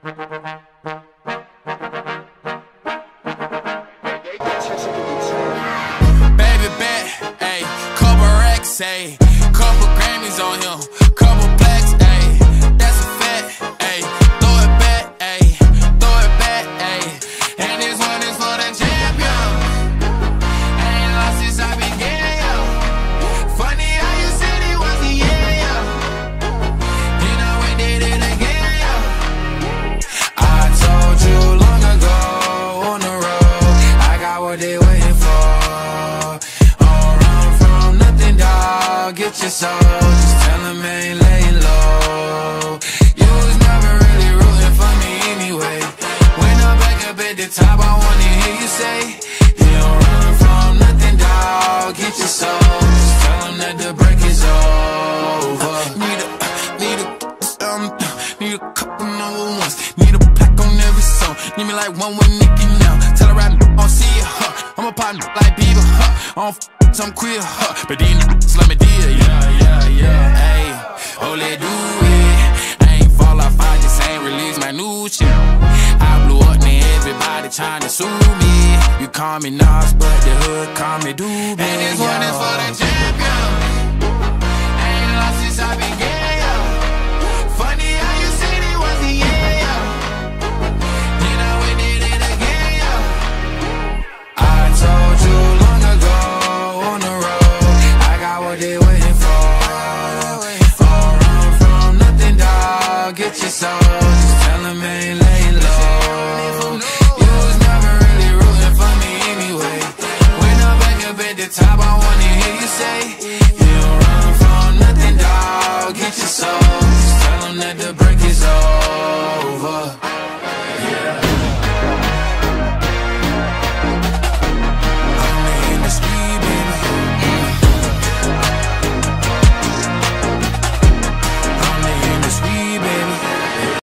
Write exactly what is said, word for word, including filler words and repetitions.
Baby bet, ayy, couple racks, ayy, couple Grammys on him, couple plaques, ayy, that's a fact, ayy, throw it back, ayy, throw it back, ayy, and this one is for the champion. I ain't lost since I began, yo. Funny how you said it was the year, yo. Then I went did it again, yo. I told you long ago on the road, I got what they waiting for. Get your soul, just tell him I ain't laying low. You was never really rooting for me anyway. When I'm back up at the top, I wanna hear you say, you don't run from nothing, dawg. Get your soul, just tell him that the break is over. Need a, need a, um, need a couple number ones. Need a plaque on every song. Need me like one with Nicki now. Tell her I don't see it, huh. I'm a partner like Bieber, huh. I don't f I'm queer, huh. But these niggas let me deal, yeah, yeah, yeah. Ayy, oh, let do it. I ain't fall off, I just ain't release my new shit. I blew up, now everybody tryna sue me. You call me Nas, but the hood call me Doobie. And this one is for the champion. I ain't lost since I began, yo. Funny how you said it was the year, yo. Then I went did it again, yo. I told you long ago on the road, I got what they waiting for. Don't run from nothing, dawg. Get your soul, just tell him I ain't laying low. You was never really rooting for me anyway. When I'm back up at the top, I wanna hear you say, you don't run from nothing, dawg. Get your soul, just tell him that the break is over.